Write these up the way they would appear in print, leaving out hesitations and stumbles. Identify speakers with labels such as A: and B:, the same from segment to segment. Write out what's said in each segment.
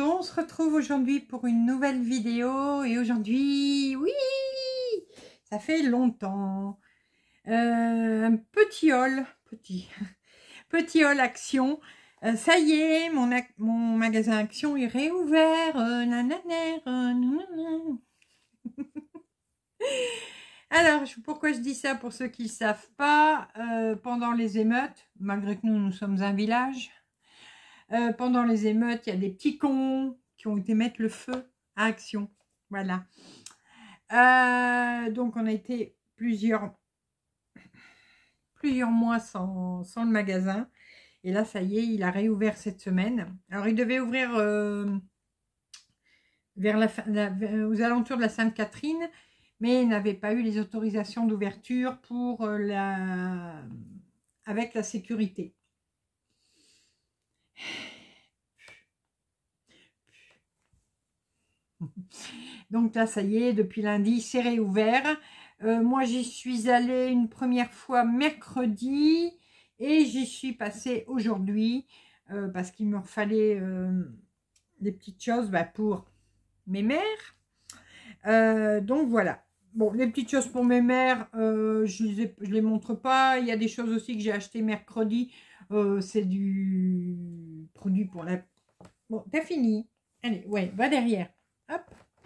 A: On se retrouve aujourd'hui pour une nouvelle vidéo et aujourd'hui, oui, ça fait longtemps. Un petit haul, petit haul Action. Ça y est, mon magasin Action est réouvert. Nanana. Alors, pourquoi je dis ça pour ceux qui ne savent pas, pendant les émeutes, malgré que nous sommes un village, pendant les émeutes, il y a des petits cons qui ont été mettre le feu à Action. Voilà. Donc, on a été plusieurs mois sans le magasin. Et là, ça y est, il a réouvert cette semaine. Alors, il devait ouvrir aux alentours de la Sainte-Catherine, mais il n'avait pas eu les autorisations d'ouverture pour avec la sécurité. Donc là, ça y est, depuis lundi, c'est réouvert. Moi, j'y suis allée une première fois mercredi et j'y suis passée aujourd'hui parce qu'il me fallait des petites choses pour mes mères. Donc voilà. Bon, les petites choses pour mes mères, je les montre pas. Il y a des choses aussi que j'ai acheté mercredi. C'est du produit pour la... Bon, t'as fini. Allez, ouais, va derrière. Hop.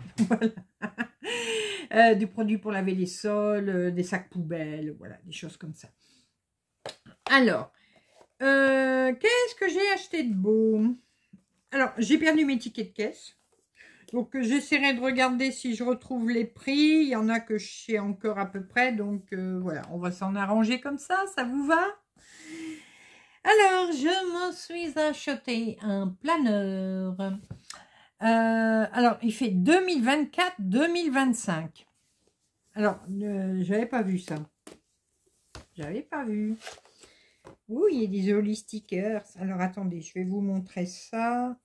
A: Voilà. Du produit pour laver les sols, des sacs poubelles, voilà, des choses comme ça. Alors, qu'est-ce que j'ai acheté de beau? Alors, j'ai perdu mes tickets de caisse. Donc, j'essaierai de regarder si je retrouve les prix. Il y en a que je sais encore à peu près. Donc, voilà, on va s'en arranger comme ça. Ça vous va? Alors, je me suis acheté un planeur. Alors, il fait 2024-2025. Alors, j'avais pas vu ça. J'avais pas vu. Ouh, il y a des jolis stickers. Alors, attendez, je vais vous montrer ça.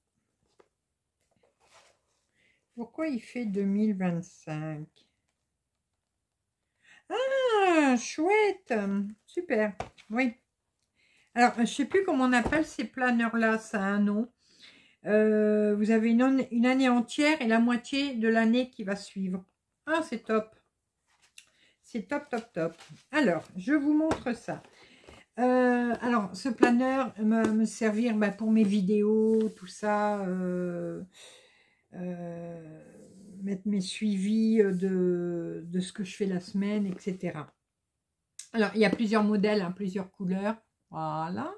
A: Pourquoi il fait 2025? Ah, chouette. Super. Oui. Alors, je sais plus comment on appelle ces planeurs-là. Ça a un nom. Vous avez une année entière et la moitié de l'année qui va suivre. Ah, c'est top. C'est top, top, top. Alors, je vous montre ça. Alors, ce planeur va me servir pour mes vidéos, tout ça. Mettre mes suivis de ce que je fais la semaine, etc. Alors, il y a plusieurs modèles, plusieurs couleurs. Voilà.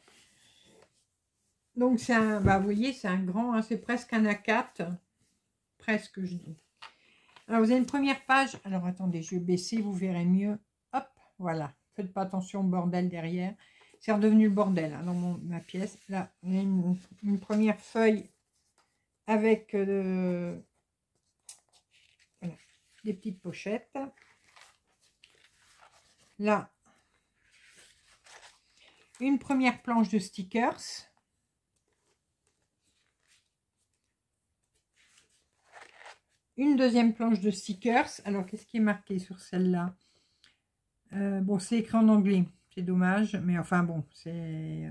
A: Donc, c'est un, vous voyez, c'est un grand, c'est presque un A4. Presque, je dis. Alors, vous avez une première page. Alors, attendez, je vais baisser, vous verrez mieux. Hop, voilà. Faites pas attention au bordel derrière. C'est redevenu le bordel dans ma pièce. Là, on a une première feuille avec voilà, des petites pochettes. Là, une première planche de stickers. Une deuxième planche de stickers. Alors, qu'est-ce qui est marqué sur celle-là? Bon, c'est écrit en anglais. C'est dommage, mais enfin bon, c'est...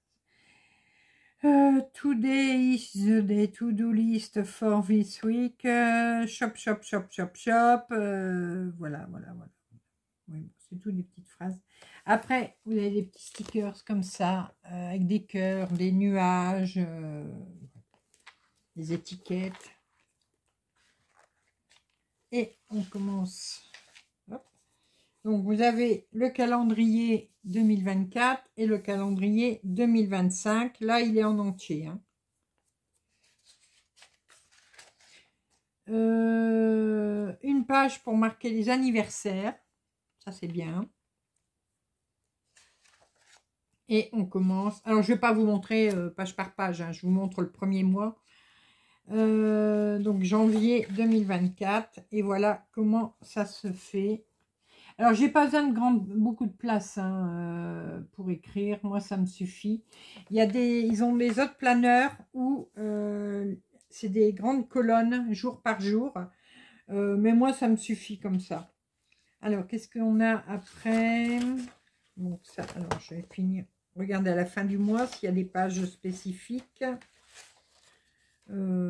A: Today is the day to-do list for this week. Shop, shop, shop, shop, shop. Voilà. Oui, c'est tout des petites phrases. Après, vous avez des petits stickers comme ça, avec des cœurs, des nuages, des étiquettes. Et on commence. Hop. Donc, vous avez le calendrier 2024 et le calendrier 2025. Là, il est en entier. Une page pour marquer les anniversaires. Ça, c'est bien. Et on commence. Alors, je ne vais pas vous montrer page par page. Je vous montre le premier mois. Donc, janvier 2024. Et voilà comment ça se fait. Alors, j'ai pas besoin de beaucoup de place pour écrire. Moi, ça me suffit. Ils ont des autres planeurs où c'est des grandes colonnes jour par jour. Mais moi, ça me suffit comme ça. Alors, qu'est-ce qu'on a après? Donc, ça, alors, je vais finir. Regardez à la fin du mois s'il y a des pages spécifiques.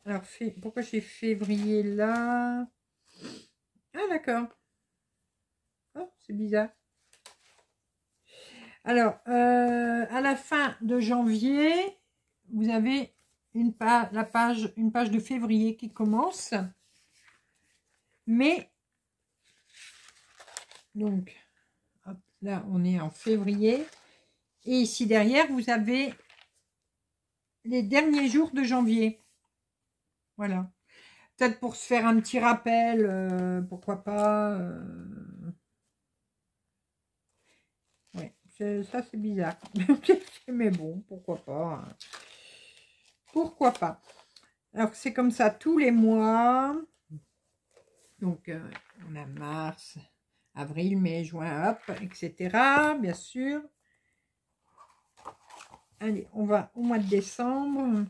A: Alors, pourquoi j'ai février là? Ah, d'accord. Oh, c'est bizarre. Alors, à la fin de janvier, vous avez une page de février qui commence. Mais, donc, hop, là, on est en février. Et ici derrière, vous avez les derniers jours de janvier. Voilà. Peut-être pour se faire un petit rappel, pourquoi pas. Ouais, ça c'est bizarre. Mais bon, pourquoi pas. Hein. Pourquoi pas. Alors c'est comme ça tous les mois. Donc on a mars, avril, mai, juin, hop, etc. Bien sûr. Allez, on va au mois de décembre.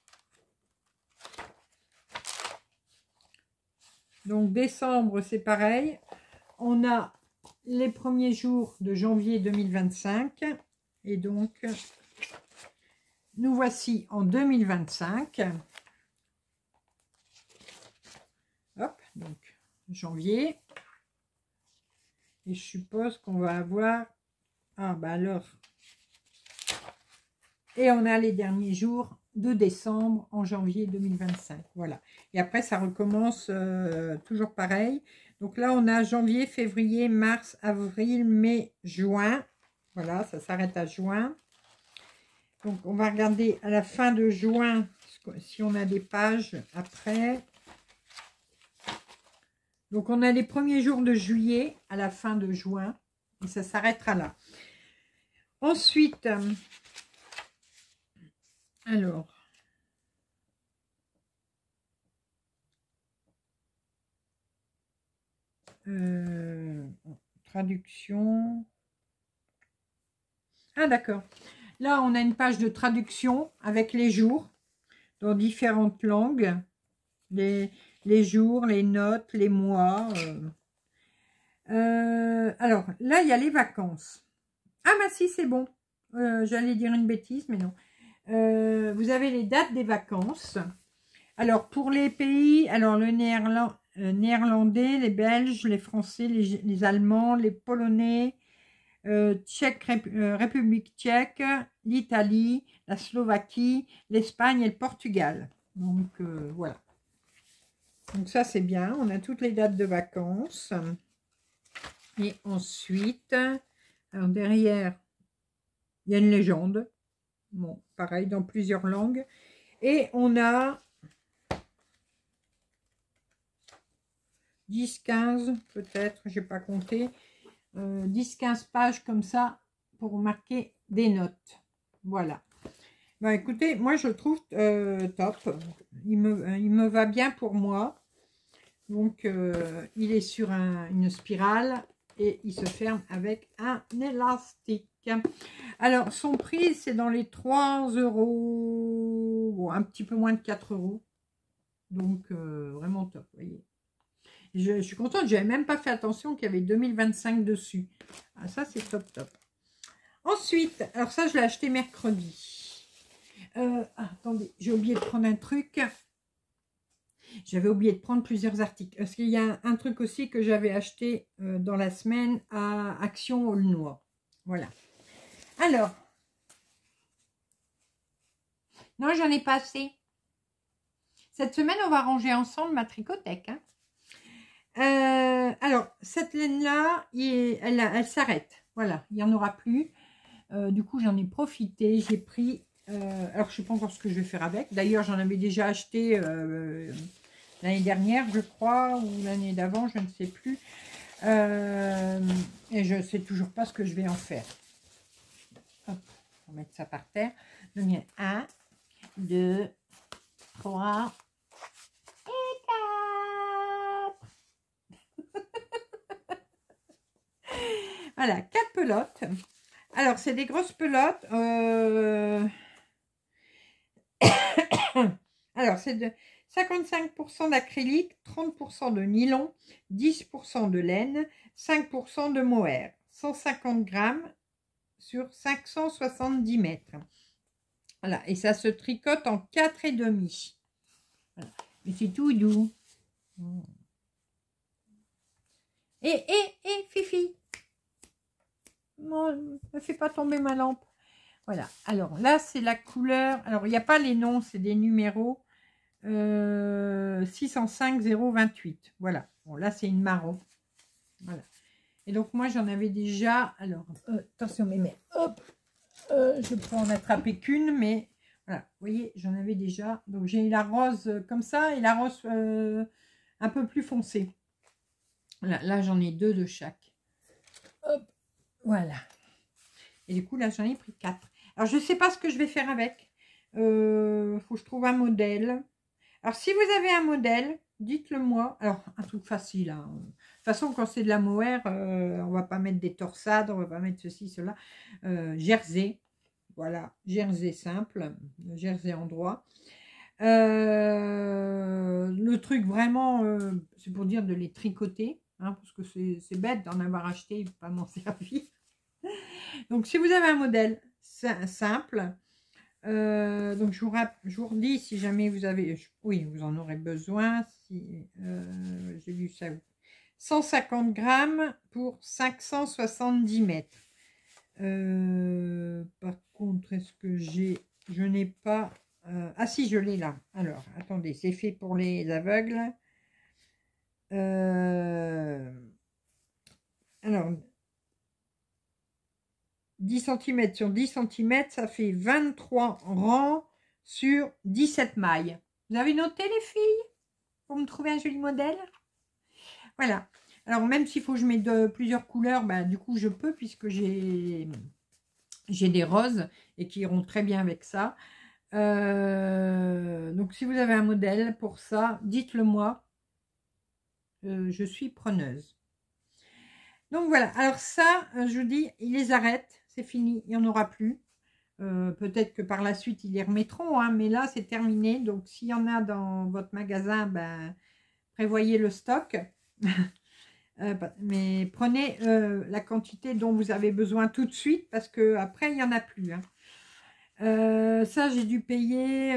A: Donc décembre, c'est pareil. On a les premiers jours de janvier 2025. Et donc, nous voici en 2025. Hop, donc janvier. Et je suppose qu'on va avoir... Ah, bah alors... Et on a les derniers jours de décembre en janvier 2025. Voilà. Et après, ça recommence toujours pareil. Donc là, on a janvier, février, mars, avril, mai, juin. Voilà, ça s'arrête à juin. Donc, on va regarder à la fin de juin si on a des pages après. Donc, on a les premiers jours de juillet à la fin de juin. Et ça s'arrêtera là. Ensuite... Alors, traduction. Ah d'accord. Là, on a une page de traduction avec les jours dans différentes langues. Les jours, les notes, les mois. Alors, là, il y a les vacances. Ah bah si, c'est bon. J'allais dire une bêtise, mais non. Vous avez les dates des vacances. Alors, pour les pays, alors le néerlandais, les Belges, les Français, les Allemands, les Polonais, République tchèque, l'Italie, la Slovaquie, l'Espagne et le Portugal. Donc, voilà. Donc, ça, c'est bien. On a toutes les dates de vacances. Et ensuite, alors derrière, il y a une légende. Bon, pareil, dans plusieurs langues. Et on a 10, 15, peut-être, je n'ai pas compté. 10-15 pages comme ça pour marquer des notes. Voilà. Bah, écoutez, moi je trouve top. Il me va bien pour moi. Donc, il est sur une spirale et il se ferme avec un élastique. Alors, son prix, c'est dans les 3 €. Bon, un petit peu moins de 4 €. Donc, vraiment top, vous voyez. Je suis contente, je n'avais même pas fait attention qu'il y avait 2025 dessus. Ah, ça, c'est top, top. Ensuite, alors ça, je l'ai acheté mercredi. Attendez, j'ai oublié de prendre un truc. J'avais oublié de prendre plusieurs articles. Parce qu'il y a un truc aussi que j'avais acheté dans la semaine à Action Aulnois. Voilà. Alors. Non, j'en ai pas assez. Cette semaine, on va ranger ensemble ma tricothèque. Hein. Alors, cette laine-là, elle s'arrête. Voilà, il n'y en aura plus. Du coup, j'en ai profité. J'ai pris... alors, je ne sais pas encore ce que je vais faire avec. D'ailleurs, j'en avais déjà acheté l'année dernière, je crois, ou l'année d'avant, je ne sais plus. Et je ne sais toujours pas ce que je vais en faire. Hop, on va mettre ça par terre. Donc, il y a 1, 2, 3... Voilà, 4 pelotes. Alors, c'est des grosses pelotes. Alors, c'est de 55% d'acrylique, 30% de nylon, 10% de laine, 5% de mohair. 150 grammes sur 570 mètres. Voilà, et ça se tricote en 4,5. Voilà. Mais c'est tout doux. Et Fifi, ne fais pas tomber ma lampe. Voilà, alors là c'est la couleur, alors il n'y a pas les noms, c'est des numéros, 605 028, voilà, bon là c'est une marron, voilà, et donc moi j'en avais déjà, alors attention mais hop, je peux en attraper qu'une, mais voilà, vous voyez j'en avais déjà, donc j'ai la rose comme ça et la rose un peu plus foncée, voilà, là j'en ai deux de chaque, hop, voilà, et du coup là j'en ai pris 4. Alors, je ne sais pas ce que je vais faire avec. Faut que je trouve un modèle. Alors, si vous avez un modèle, dites-le moi. Alors, un truc facile. Hein. De toute façon, quand c'est de la mohair, on ne va pas mettre des torsades, on ne va pas mettre ceci, cela. Jersey. Voilà, jersey simple. Jersey en droit. Le truc vraiment, c'est pour dire de les tricoter. Hein, parce que c'est bête d'en avoir acheté et de ne pas m'en servir. Donc, si vous avez un modèle simple, donc je vous redis si jamais vous avez, oui, vous en aurez besoin, si j'ai lu ça, 150 grammes pour 570 mètres. Par contre, est-ce que je n'ai pas, ah si, je l'ai là. Alors, attendez, c'est fait pour les aveugles. Alors, 10 cm sur 10 cm, ça fait 23 rangs sur 17 mailles. Vous avez noté les filles pour me trouver un joli modèle? Voilà. Alors même s'il faut que je mette plusieurs couleurs, bah, du coup je peux puisque j'ai des roses et qui iront très bien avec ça. Donc si vous avez un modèle pour ça, dites-le moi. Je suis preneuse. Donc voilà. Alors ça, je vous dis, ils les arrêtent. C'est fini, il n'y en aura plus. Peut-être que par la suite, ils les remettront, hein, mais là, c'est terminé. Donc, s'il y en a dans votre magasin, ben, prévoyez le stock. Mais prenez la quantité dont vous avez besoin tout de suite, parce qu'après, il n'y en a plus. Hein. Ça, j'ai dû payer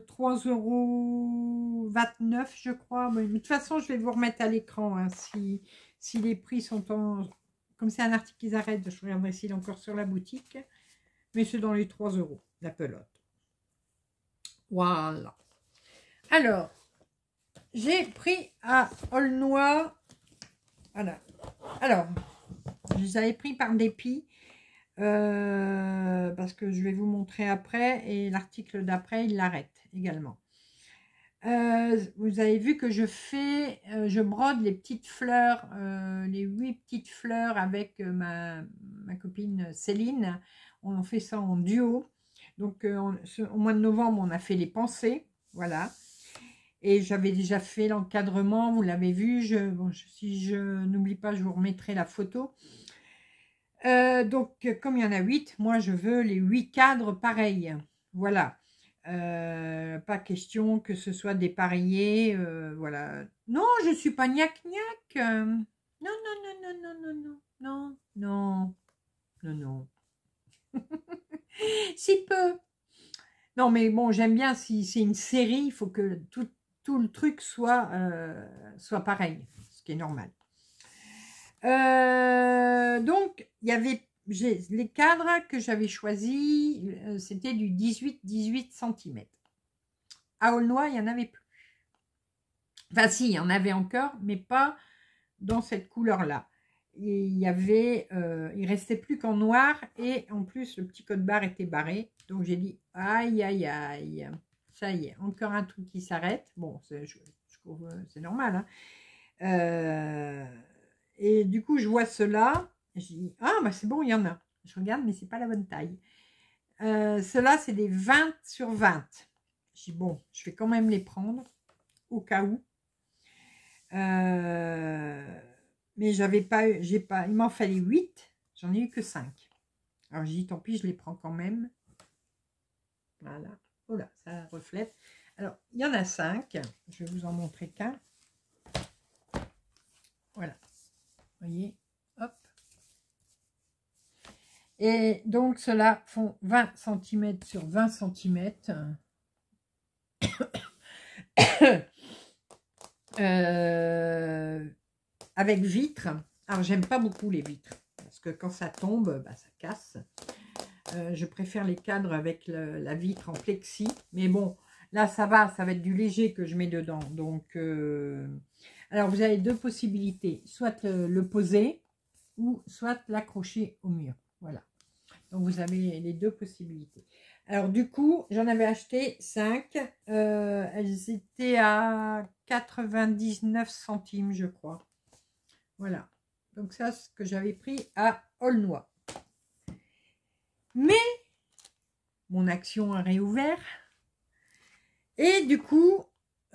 A: 3,29 €, je crois. Mais de toute façon, je vais vous remettre à l'écran, hein, si les prix sont en... Comme c'est un article qu'ils arrêtent, je regarderai s'il est encore sur la boutique. Mais c'est dans les 3 €, la pelote. Voilà. Alors, j'ai pris à Aulnoy. Voilà. Alors, je les avais pris par dépit. Parce que je vais vous montrer après. Et l'article d'après, il l'arrête également. Vous avez vu que je brode les petites fleurs, les 8 petites fleurs avec ma copine Céline. On fait ça en duo. Donc, au mois de novembre, on a fait les pensées. Voilà. Et j'avais déjà fait l'encadrement. Vous l'avez vu. Si je n'oublie pas, je vous remettrai la photo. Donc, comme il y en a 8, moi, je veux les 8 cadres pareils. Voilà. Pas question que ce soit dépareillé. Voilà. Non, je ne suis pas gnac-gnac. Non, non, non, non, non, non, non, non, non, non, non. Si peu. Non, mais bon, j'aime bien, si c'est une série, il faut que tout le truc soit pareil, ce qui est normal. Donc, il y avait les cadres que j'avais choisis, c'était du 18 cm. À Aulnoy, il n'y en avait plus. Enfin, si, il y en avait encore, mais pas dans cette couleur-là. Il restait plus qu'en noir et en plus le petit code barre était barré. Donc j'ai dit aïe aïe aïe, ça y est, encore un truc qui s'arrête. Bon, c'est normal. Hein. Et du coup je vois cela, je dis ah bah c'est bon, il y en a. Je regarde mais c'est pas la bonne taille. Ceux-là c'est des 20 sur 20. Je dis bon, je vais quand même les prendre au cas où. Mais il m'en fallait 8, j'en ai eu que 5. Alors j'ai dit tant pis, je les prends quand même. Voilà, oh là, ça reflète. Alors il y en a 5, je vais vous en montrer qu'un. Voilà, vous voyez, hop. Et donc ceux-là font 20 cm sur 20 cm. avec vitre. Alors, j'aime pas beaucoup les vitres, parce que quand ça tombe, bah, ça casse. Je préfère les cadres avec la vitre en plexi. Mais bon, là, ça va être du léger que je mets dedans. Donc, alors, vous avez deux possibilités. Soit le poser, ou soit l'accrocher au mur. Voilà. Donc, vous avez les deux possibilités. Alors, du coup, j'en avais acheté 5. Elles étaient à 99 centimes, je crois. Voilà. Donc, ça, c'est ce que j'avais pris à Aulnois. Mais, mon action a réouvert. Et du coup, il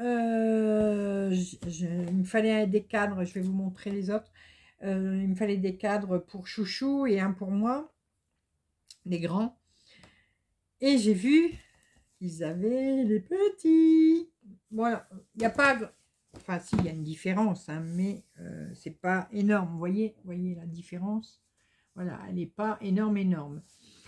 A: me fallait des cadres. Je vais vous montrer les autres. Il me fallait des cadres pour Chouchou et un pour moi. Les grands. Et j'ai vu qu'ils avaient les petits. Voilà, il n'y a pas... Enfin, si, il y a une différence, hein, mais c'est pas énorme. Vous voyez la différence? Voilà, elle n'est pas énorme.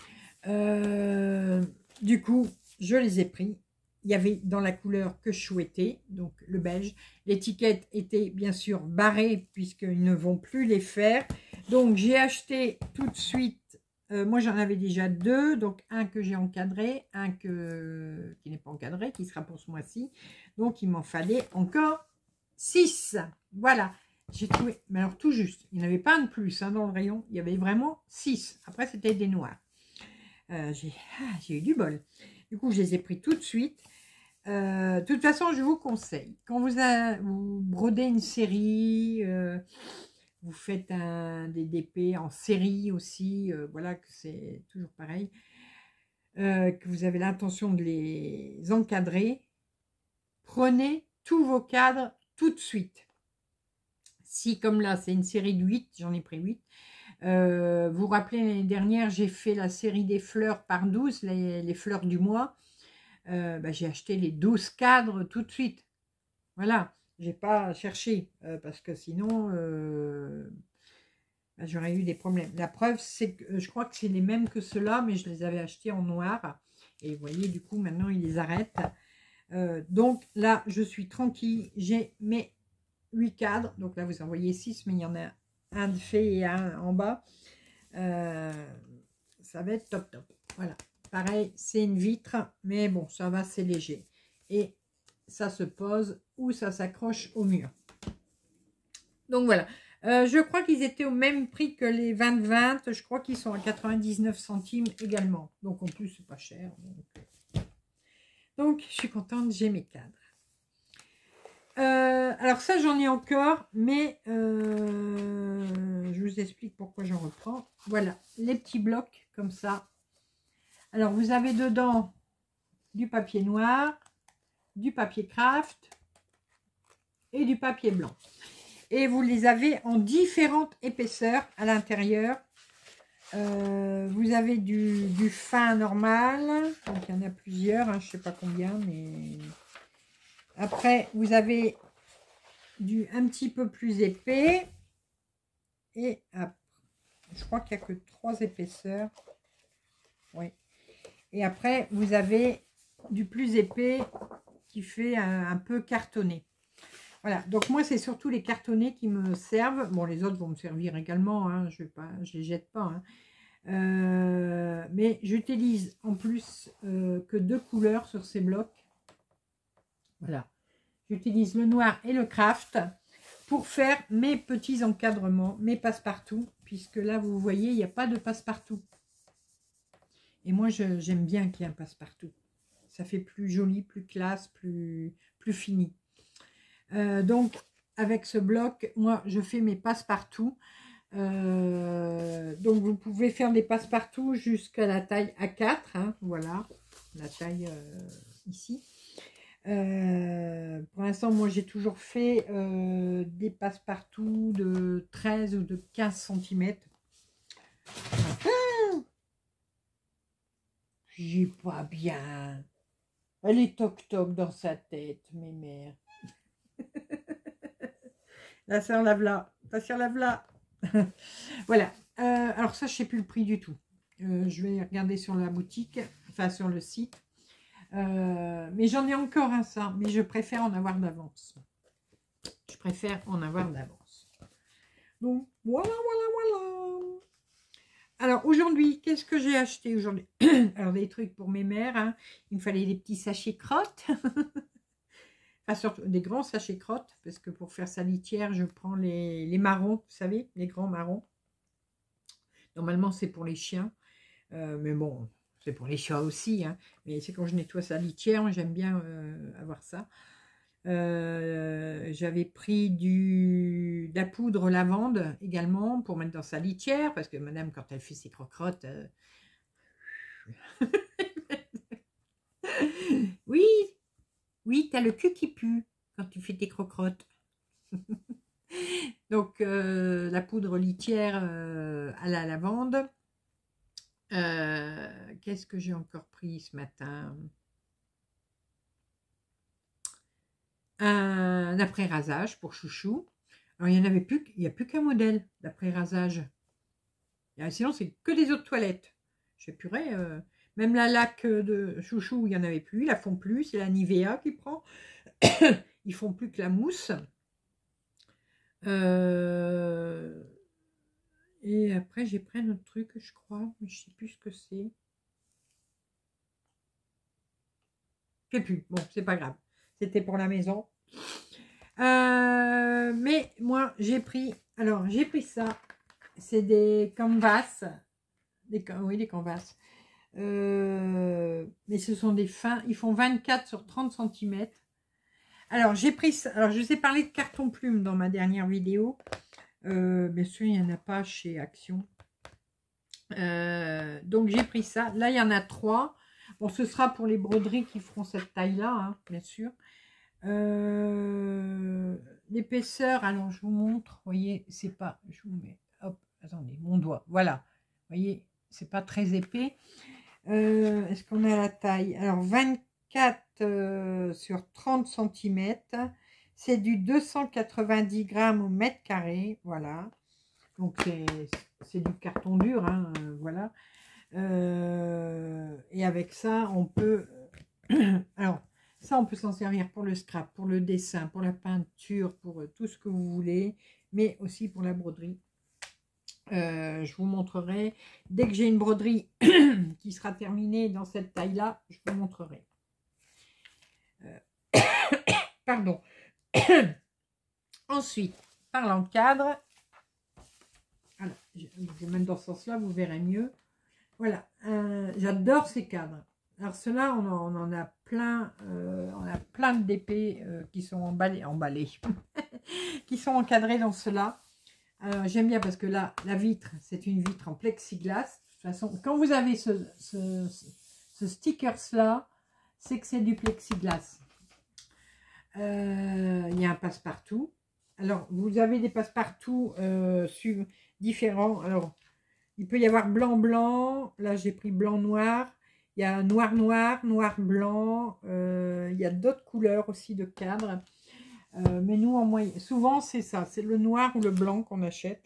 A: Du coup, je les ai pris. Il y avait dans la couleur que je souhaitais, donc le beige. L'étiquette était bien sûr barrée, puisqu'ils ne vont plus les faire. Donc, j'ai acheté tout de suite. Moi, j'en avais déjà 2, donc un que j'ai encadré, un qui n'est pas encadré, qui sera pour ce mois-ci. Donc, il m'en fallait encore 6. Voilà, j'ai trouvé, mais alors tout juste, il n'y en avait pas un de plus hein, dans le rayon, il y avait vraiment 6. Après, c'était des noirs. J'ai eu du bol. Du coup, je les ai pris tout de suite. De toute façon, je vous conseille, quand vous brodez une série... vous faites des DP en série aussi, voilà, que c'est toujours pareil, que vous avez l'intention de les encadrer, prenez tous vos cadres tout de suite. Si, comme là, c'est une série de 8, j'en ai pris 8, vous vous rappelez, l'année dernière, j'ai fait la série des fleurs par 12, les fleurs du mois, bah, j'ai acheté les 12 cadres tout de suite, voilà. J'ai pas cherché parce que sinon j'aurais eu des problèmes. La preuve, c'est que je crois que c'est les mêmes que ceux-là, mais je les avais achetés en noir. Et vous voyez, du coup, maintenant, ils les arrêtent. Donc là, je suis tranquille. J'ai mes 8 cadres. Donc là, vous en voyez 6, mais il y en a un de fait et un en bas. Ça va être top. Voilà. Pareil, c'est une vitre, mais bon, ça va, c'est léger. Et ça se pose ou ça s'accroche au mur. Donc voilà. Je crois qu'ils étaient au même prix que les 20-20. Je crois qu'ils sont à 99 centimes également. Donc en plus, c'est pas cher. Donc je suis contente, j'ai mes cadres. Alors ça, j'en ai encore, mais je vous explique pourquoi j'en reprends. Voilà, les petits blocs comme ça. Alors vous avez dedans du papier noir, du papier craft et du papier blanc. Et vous les avez en différentes épaisseurs à l'intérieur. Vous avez du fin normal. Donc, il y en a plusieurs. Hein, je ne sais pas combien. Mais après, vous avez du un petit peu plus épais. Et après, je crois qu'il n'y a que 3 épaisseurs. Oui. Et après, vous avez du plus épais qui fait un peu cartonné. Voilà, donc moi, c'est surtout les cartonnés qui me servent. Bon, les autres vont me servir également, hein, je les jette pas. Hein. Mais j'utilise en plus que 2 couleurs sur ces blocs. Voilà, j'utilise le noir et le craft pour faire mes petits encadrements, mes passe-partout, puisque là, vous voyez, il n'y a pas de passe-partout. Et moi, j'aime bien qu'il y ait un passe-partout. Ça fait plus joli, plus classe, plus fini. Donc, avec ce bloc, moi, je fais mes passe-partout. Donc, vous pouvez faire des passe-partout jusqu'à la taille A4. Hein, voilà, la taille ici. Pour l'instant, moi, j'ai toujours fait des passe-partout de 13 ou de 15 cm. J'ai pas bien. Elle est toc-toc dans sa tête, mes mères. La sœur Lavela, ta sœur Lavela. Voilà. Alors ça, je ne sais plus le prix du tout. Je vais regarder sur la boutique, enfin sur le site. Mais j'en ai encore un ça, mais je préfère en avoir d'avance. Je préfère en avoir d'avance. Donc, voilà, voilà, voilà. Alors, aujourd'hui, qu'est-ce que j'ai acheté aujourd'hui? Alors, des trucs pour mes mères. Hein. Il me fallait des petits sachets crottes. Enfin, surtout des grands sachets crottes, parce que pour faire sa litière, je prends les marrons, vous savez, les grands marrons. Normalement, c'est pour les chiens. Mais bon, c'est pour les chats aussi. Hein. Mais c'est quand je nettoie sa litière, j'aime bien avoir ça. J'avais pris de la poudre lavande également pour mettre dans sa litière, parce que madame, quand elle fait ses croquerottes, oui, oui, t'as le cul qui pue quand tu fais tes croquerottes. Donc, la poudre litière à la lavande. Qu'est-ce que j'ai encore pris ce matin? Un après-rasage pour chouchou. Alors, il n'y a plus qu'un modèle d'après-rasage. Sinon, c'est que des eaux de toilette. Je sais purée, même la laque de chouchou, il n'y en avait plus, ils la font plus, c'est la Nivea qui prend. Ils font plus que la mousse. Et après, j'ai pris un autre truc, je crois, mais je ne sais plus ce que c'est. Je ne sais plus, bon, c'est pas grave. C'était pour la maison. Mais moi, j'ai pris ça. C'est des canvas. Oui, des canvas. Mais ce sont des fins. Ils font 24 sur 30 cm. Alors, j'ai pris ça. Alors, je vous ai parlé de carton plume dans ma dernière vidéo. Bien sûr, il n'y en a pas chez Action. Donc, j'ai pris ça. Là, il y en a 3. Bon, ce sera pour les broderies qui feront cette taille-là, hein, bien sûr. L'épaisseur, alors je vous montre, vous voyez, c'est pas, je vous mets, hop, attendez, mon doigt, voilà, vous voyez, c'est pas très épais. Est-ce qu'on a la taille? Alors 24 sur 30 cm, c'est du 290 grammes au mètre carré, voilà, donc c'est du carton dur, hein, voilà. Et avec ça, on peut, alors, ça, on peut s'en servir pour le scrap, pour le dessin, pour la peinture, pour tout ce que vous voulez, mais aussi pour la broderie. Je vous montrerai. Dès que j'ai une broderie qui sera terminée dans cette taille-là, je vous montrerai. Pardon. Ensuite, parlant de cadre, alors, je vais mettre dans ce sens-là, vous verrez mieux. Voilà, j'adore ces cadres. Alors ceux-là, on en a plein, on a plein de DP qui sont emballés, qui sont encadrés dans ceux-là. J'aime bien parce que là, la vitre, c'est une vitre en plexiglas. De toute façon, quand vous avez ce stickers-là, c'est que c'est du plexiglas. Il y a un passe-partout. Alors, vous avez des passe-partout différents. Alors, il peut y avoir blanc-blanc. Là, j'ai pris blanc-noir. Il y a noir-noir, noir-blanc. Il y a d'autres couleurs aussi de cadres. Mais nous, en moyenne, souvent, c'est ça. C'est le noir ou le blanc qu'on achète.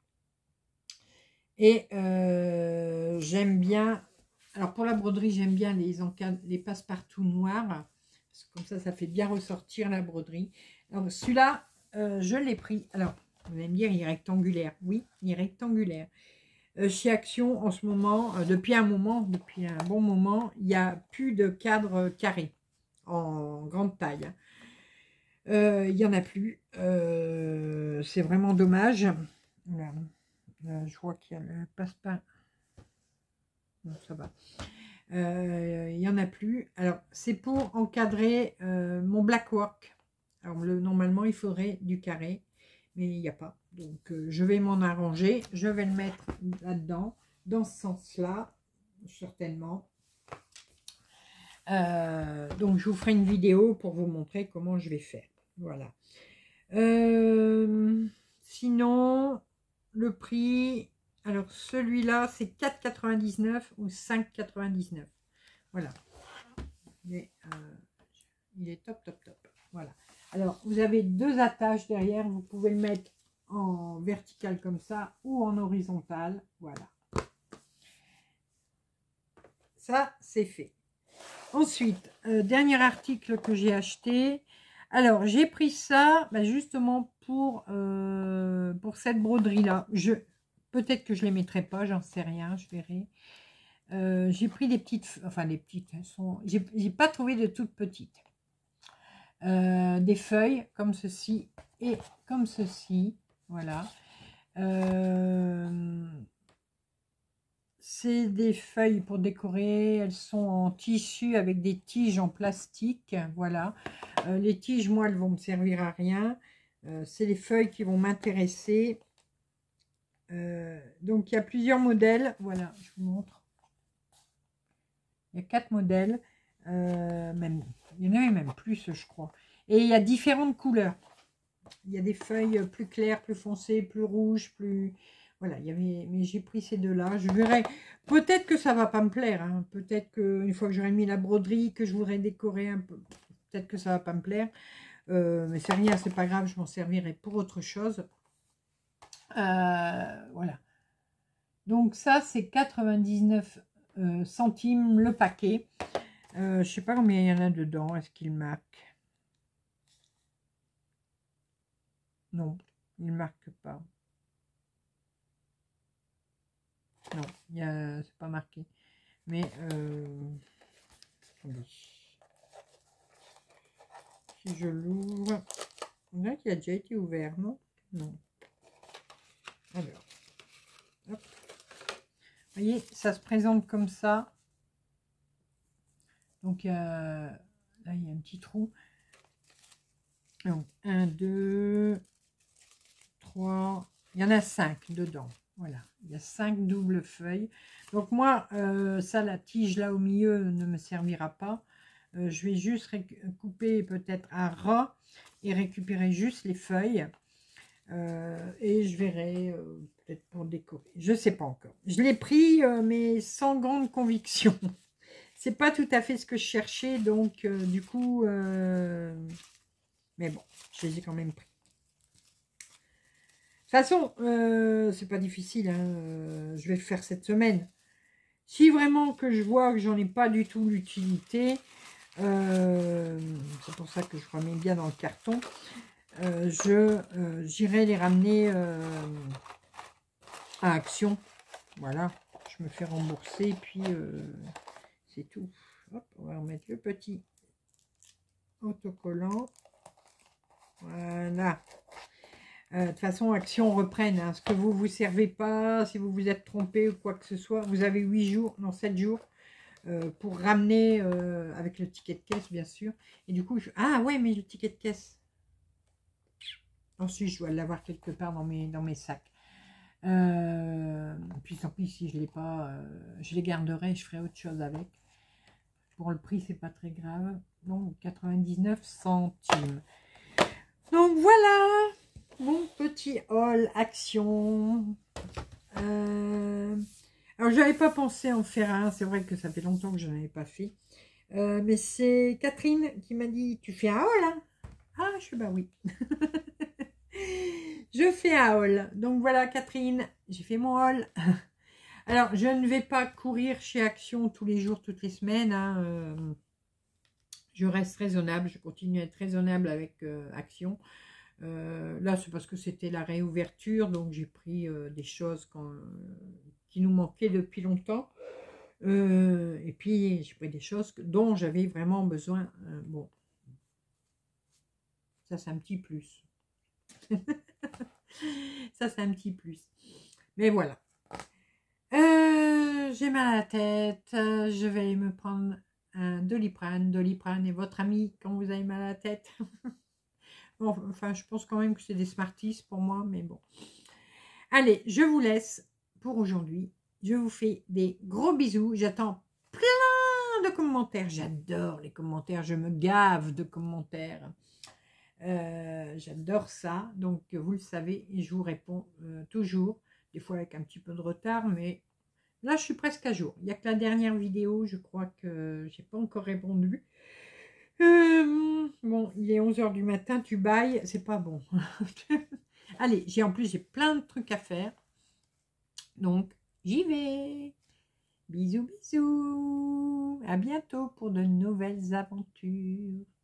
A: Et j'aime bien... Alors, pour la broderie, j'aime bien les passe-partout noirs. Parce que comme ça fait bien ressortir la broderie. Alors, celui-là, je l'ai pris. Alors, vous allez me dire, il est rectangulaire. Oui, il est rectangulaire. Chez Action, en ce moment, depuis un bon moment, il n'y a plus de cadre carré en grande taille. Il n'y en a plus. C'est vraiment dommage. Voilà. Je vois qu'il y a le passe-pas. Non, ça va. Il n'y en a plus. Alors, c'est pour encadrer mon blackwork. Alors, normalement, il faudrait du carré, mais il n'y a pas. Donc, je vais m'en arranger. Je vais le mettre là-dedans, dans ce sens-là, certainement. Donc, je vous ferai une vidéo pour vous montrer comment je vais faire. Voilà. Sinon, le prix... Alors, celui-là, c'est 4,99 ou 5,99. Voilà. Mais, il est top, top, top. Voilà. Alors, vous avez deux attaches derrière. Vous pouvez le mettre en vertical comme ça ou en horizontal. Voilà. Ça, c'est fait. Ensuite, dernier article que j'ai acheté. Alors, j'ai pris ça justement pour cette broderie-là. Peut-être que je ne les mettrai pas, j'en sais rien, je verrai. J'ai pris des petites, enfin des petites, j'ai pas trouvé de toutes petites. Des feuilles comme ceci et comme ceci, voilà. C'est des feuilles pour décorer, elles sont en tissu avec des tiges en plastique, voilà. Les tiges, moi, elles vont me servir à rien. C'est les feuilles qui vont m'intéresser. Donc, il y a plusieurs modèles, voilà, je vous montre. Il y a 4 modèles, même, il y en avait même plus, je crois. Et il y a différentes couleurs. Il y a des feuilles plus claires, plus foncées, plus rouges, plus... Voilà, il y avait... Mais j'ai pris ces deux-là. Je verrai. Peut-être que ça va pas me plaire. Hein. Peut-être qu'une fois que j'aurai mis la broderie, que je voudrais décorer un peu, peut-être que ça va pas me plaire. Mais c'est rien, c'est pas grave, je m'en servirai pour autre chose. Voilà. Donc ça, c'est 99 centimes le paquet. Je sais pas combien il y en a dedans. Est-ce qu'il marque? Non, il marque pas. Non, c'est pas marqué. Mais attendez. Si je l'ouvre, on dirait qu'il a déjà été ouvert, non? Non. Alors, hop. Vous voyez, ça se présente comme ça. Donc là, il y a un petit trou. Donc 1, 2, 3. Il y en a 5 dedans. Voilà, il y a 5 doubles feuilles. Donc moi, ça, la tige là au milieu ne me servira pas. Je vais juste couper peut-être à ras et récupérer juste les feuilles. Et je verrai peut-être pour décorer. Je ne sais pas encore. Je l'ai pris, mais sans grande conviction. C'est pas tout à fait ce que je cherchais, donc du coup... mais bon, je les ai quand même pris. De toute façon, c'est pas difficile, hein, je vais le faire cette semaine. Si vraiment que je vois que j'en ai pas du tout l'utilité, c'est pour ça que je remets bien dans le carton, j'irai les ramener à Action. Voilà, je me fais rembourser, puis c'est tout. Hop, on va remettre le petit autocollant. Voilà. De toute façon, Action reprenne. Hein. Ce que vous ne vous servez pas, si vous vous êtes trompé ou quoi que ce soit, vous avez 8 jours, non 7 jours, pour ramener avec le ticket de caisse, bien sûr. Et du coup, ah ouais, mais le ticket de caisse. Ensuite, je dois l'avoir quelque part dans mes sacs. Puis tant pis, si je ne l'ai pas, je les garderai, je ferai autre chose avec. Pour le prix, c'est pas très grave. Donc, 99 centimes. Donc, voilà mon petit haul Action. Alors, j'avais pas pensé en faire un. C'est vrai que ça fait longtemps que je n'en avais pas fait. Mais c'est Catherine qui m'a dit, tu fais un haul, hein? Ah, je suis bah oui. Je fais un haul. Donc, voilà, Catherine, j'ai fait mon haul. Alors, je ne vais pas courir chez Action tous les jours, toutes les semaines. Hein, je reste raisonnable. Je continue à être raisonnable avec Action. Là, c'est parce que c'était la réouverture, donc j'ai pris des choses qui nous manquaient depuis longtemps. Et puis, j'ai pris des choses dont j'avais vraiment besoin. Bon, ça, c'est un petit plus. Ça, c'est un petit plus. Mais voilà. J'ai mal à la tête. Je vais me prendre un Doliprane. Doliprane est votre ami quand vous avez mal à la tête. Bon, enfin, je pense quand même que c'est des Smarties pour moi, mais bon. Allez, je vous laisse pour aujourd'hui. Je vous fais des gros bisous. J'attends plein de commentaires. J'adore les commentaires. Je me gave de commentaires. J'adore ça. Donc, vous le savez, et je vous réponds toujours. Des fois avec un petit peu de retard, mais là, je suis presque à jour. Il n'y a que la dernière vidéo, je crois que j'ai pas encore répondu. Bon, il est 11 h du matin, tu bailles, c'est pas bon. Allez, en plus, j'ai plein de trucs à faire. Donc, j'y vais. Bisous, bisous. À bientôt pour de nouvelles aventures.